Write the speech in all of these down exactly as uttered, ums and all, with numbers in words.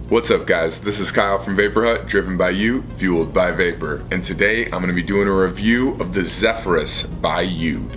What's up guys, this is Kyle from Vapor Hut, driven by you, fueled by vapor. And today I'm going to be doing a review of the Zephyrus by Youde.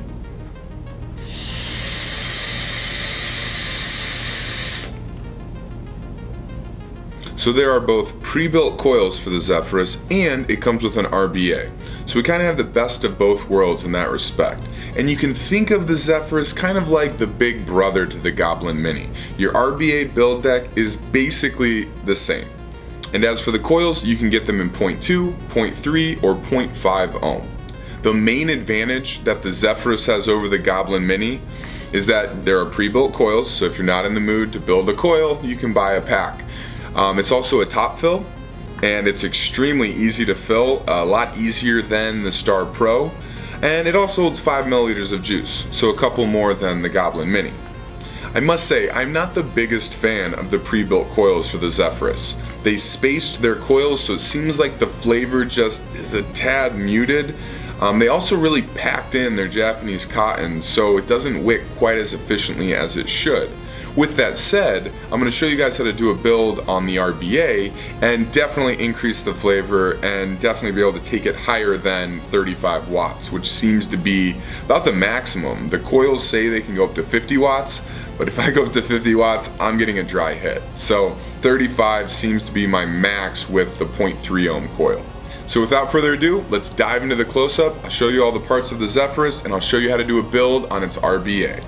So there are both pre-built coils for the Zephyrus and it comes with an R B A. So we kind of have the best of both worlds in that respect. And you can think of the Zephyrus kind of like the big brother to the Goblin Mini. Your R B A build deck is basically the same. And as for the coils, you can get them in zero point two, zero point three, or zero point five ohm. The main advantage that the Zephyrus has over the Goblin Mini is that there are pre-built coils, so if you're not in the mood to build a coil, you can buy a pack. Um, it's also a top fill, and it's extremely easy to fill, a lot easier than the Star Pro, and it also holds five milliliters of juice, so a couple more than the Goblin Mini. I must say, I'm not the biggest fan of the pre-built coils for the Zephyrus. They spaced their coils so it seems like the flavor just is a tad muted. Um, they also really packed in their Japanese cotton so it doesn't wick quite as efficiently as it should. With that said, I'm going to show you guys how to do a build on the R B A and definitely increase the flavor and definitely be able to take it higher than thirty-five watts, which seems to be about the maximum. The coils say they can go up to fifty watts, but if I go up to fifty watts, I'm getting a dry hit. So thirty-five seems to be my max with the zero point three ohm coil. So without further ado, let's dive into the close-up. I'll show you all the parts of the Zephyrus and I'll show you how to do a build on its R B A.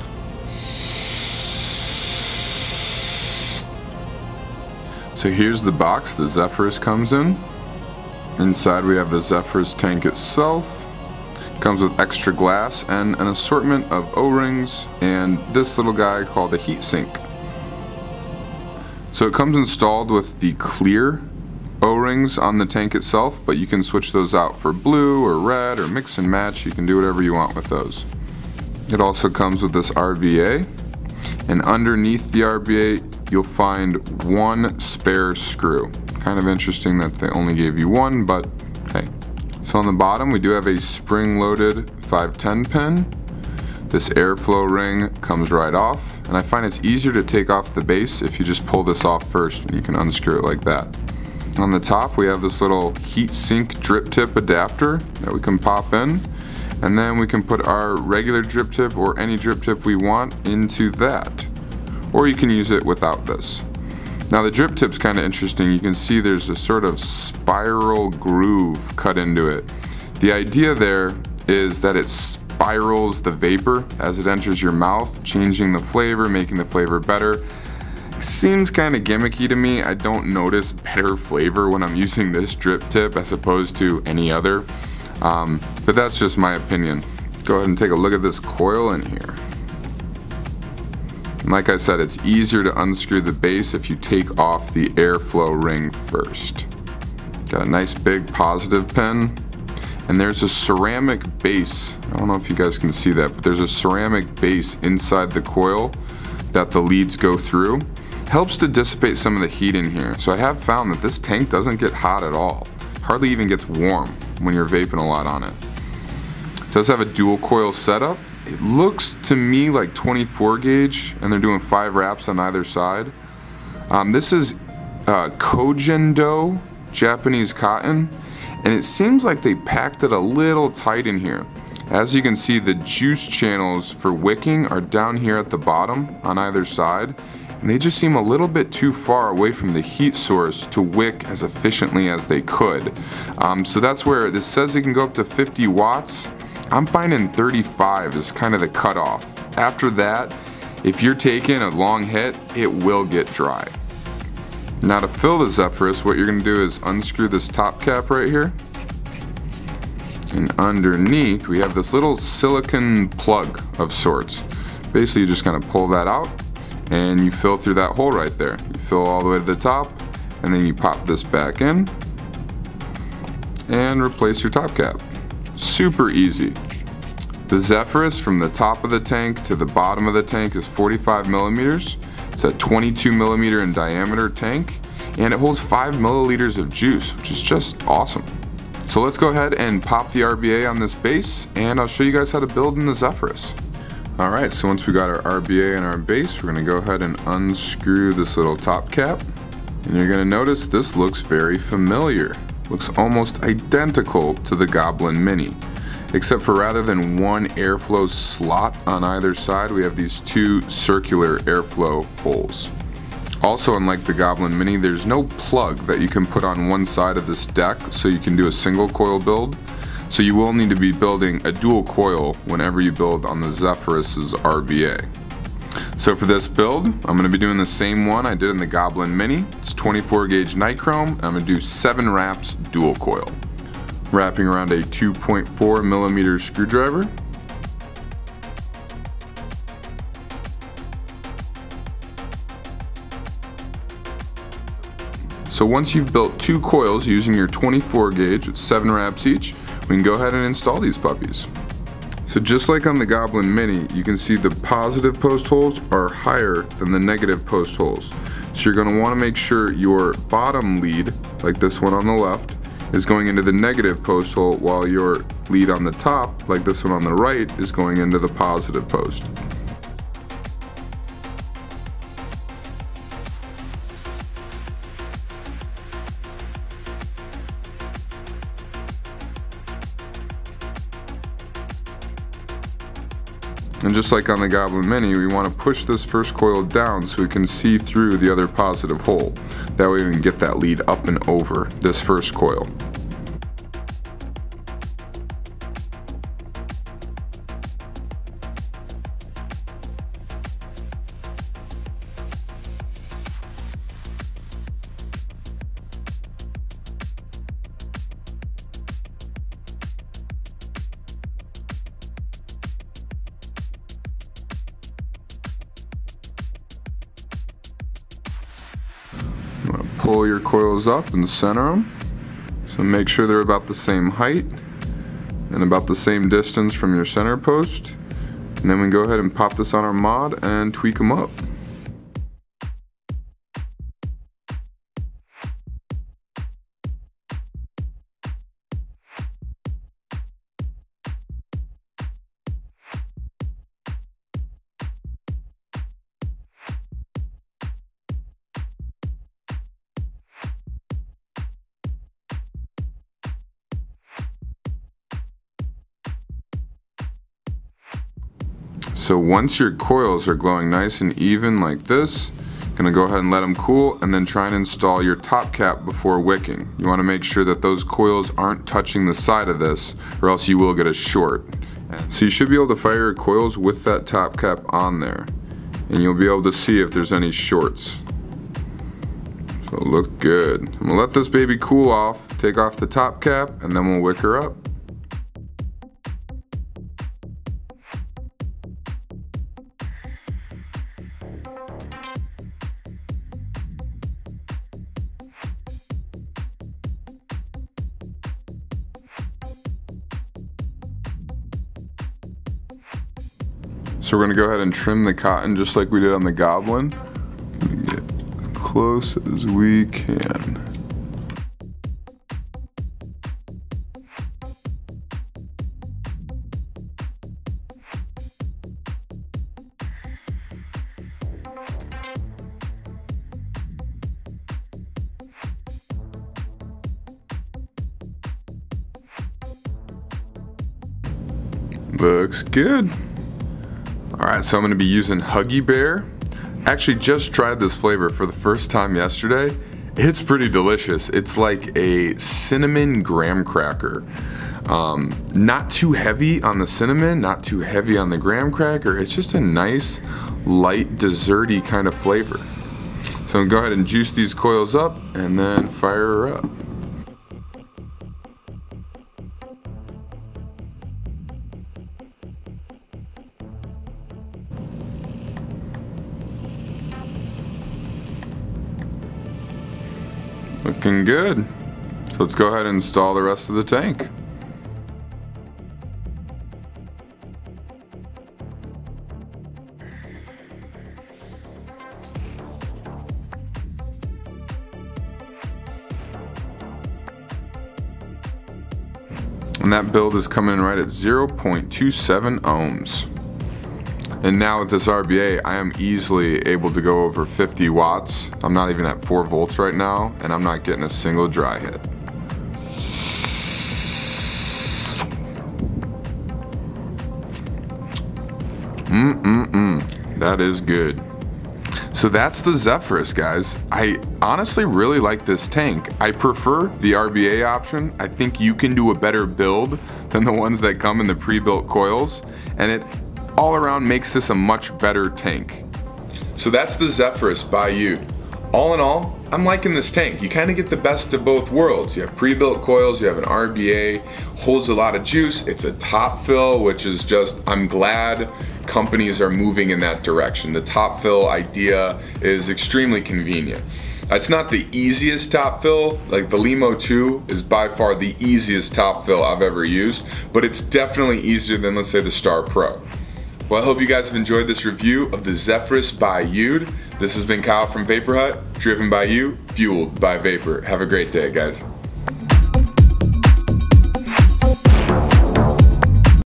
So here's the box the Zephyrus comes in. Inside we have the Zephyrus tank itself. It comes with extra glass and an assortment of O-rings and this little guy called a heat sink. So it comes installed with the clear O-rings on the tank itself, but you can switch those out for blue or red or mix and match. You can do whatever you want with those. It also comes with this R B A, and underneath the R B A you'll find one spare screw. Kind of interesting that they only gave you one, but hey. So on the bottom we do have a spring-loaded five ten pin. This airflow ring comes right off, and I find it's easier to take off the base if you just pull this off first, and you can unscrew it like that. On the top we have this little heat sink drip tip adapter that we can pop in, and then we can put our regular drip tip or any drip tip we want into that. Or you can use it without this. Now the drip tip's kind of interesting. You can see there's a sort of spiral groove cut into it. The idea there is that it spirals the vapor as it enters your mouth, changing the flavor, making the flavor better. Seems kind of gimmicky to me. I don't notice better flavor when I'm using this drip tip as opposed to any other. Um, but that's just my opinion. Go ahead and take a look at this coil in here. Like I said, it's easier to unscrew the base if you take off the airflow ring first. Got a nice big positive pin, and there's a ceramic base. I don't know if you guys can see that, but there's a ceramic base inside the coil that the leads go through. Helps to dissipate some of the heat in here. So I have found that this tank doesn't get hot at all. Hardly even gets warm when you're vaping a lot on it. It does have a dual coil setup. It looks to me like twenty-four gauge, and they're doing five wraps on either side. Um, this is uh, Kojendo Japanese cotton, and it seems like they packed it a little tight in here. As you can see, the juice channels for wicking are down here at the bottom on either side, and they just seem a little bit too far away from the heat source to wick as efficiently as they could. Um, so that's where this says it can go up to fifty watts. I'm finding thirty-five is kind of the cutoff. After that, if you're taking a long hit, it will get dry. Now to fill the Zephyrus, what you're going to do is unscrew this top cap right here. And underneath, we have this little silicone plug of sorts. Basically, you just kind of pull that out, and you fill through that hole right there. You fill all the way to the top, and then you pop this back in, and replace your top cap. Super easy. The Zephyrus from the top of the tank to the bottom of the tank is forty-five millimeters. It's a twenty-two millimeter in diameter tank, and it holds five milliliters of juice, which is just awesome. So let's go ahead and pop the R B A on this base, and I'll show you guys how to build in the Zephyrus. Alright, so once we got our R B A and our base, we're going to go ahead and unscrew this little top cap. And you're gonna notice this looks very familiar. Looks almost identical to the Goblin Mini, except for rather than one airflow slot on either side, we have these two circular airflow holes. Also, unlike the Goblin Mini, there's no plug that you can put on one side of this deck so you can do a single coil build. So you will need to be building a dual coil whenever you build on the Zephyrus's R B A. So for this build, I'm going to be doing the same one I did in the Goblin Mini. It's twenty-four gauge nichrome, and I'm going to do seven wraps dual coil. Wrapping around a two point four millimeter screwdriver. So once you've built two coils using your twenty-four gauge with seven wraps each, we can go ahead and install these puppies. So just like on the Goblin Mini, you can see the positive post holes are higher than the negative post holes. So you're going to want to make sure your bottom lead, like this one on the left, is going into the negative post hole, while your lead on the top, like this one on the right, is going into the positive post. And just like on the Goblin Mini, we want to push this first coil down so we can see through the other positive hole. That way we can get that lead up and over this first coil. Pull your coils up and center them. So make sure they're about the same height and about the same distance from your center post. And then we go ahead and pop this on our mod and tweak them up. So once your coils are glowing nice and even like this, you're gonna go ahead and let them cool and then try and install your top cap before wicking. You wanna make sure that those coils aren't touching the side of this, or else you will get a short. So you should be able to fire your coils with that top cap on there, and you'll be able to see if there's any shorts. So look good. I'm gonna let this baby cool off, take off the top cap, and then we'll wick her up. So we're going to go ahead and trim the cotton just like we did on the Goblin. Get as close as we can. Looks good. Alright, so I'm going to be using Huggy Bear. Actually just tried this flavor for the first time yesterday. It's pretty delicious. It's like a cinnamon graham cracker. Um, not too heavy on the cinnamon, not too heavy on the graham cracker. It's just a nice, light, desserty kind of flavor. So I'm going to go ahead and juice these coils up and then fire her up. Looking good. So let's go ahead and install the rest of the tank. And that build is coming in right at zero point two seven ohms. And now with this R B A, I am easily able to go over fifty watts. I'm not even at four volts right now, and I'm not getting a single dry hit. Mm-mm-mm, that is good. So that's the Zephyrus, guys. I honestly really like this tank. I prefer the R B A option. I think you can do a better build than the ones that come in the pre-built coils, and it all around makes this a much better tank. So that's the Zephyrus by Youde. All in all, I'm liking this tank. You kind of get the best of both worlds. You have pre-built coils, you have an R B A, holds a lot of juice. It's a top fill, which is just, I'm glad companies are moving in that direction. The top fill idea is extremely convenient. It's not the easiest top fill, like the Limo two is by far the easiest top fill I've ever used, but it's definitely easier than, let's say, the Star Pro. Well, I hope you guys have enjoyed this review of the Zephyrus by Youde. This has been Kyle from Vapor Hut, driven by you, fueled by vapor. Have a great day, guys.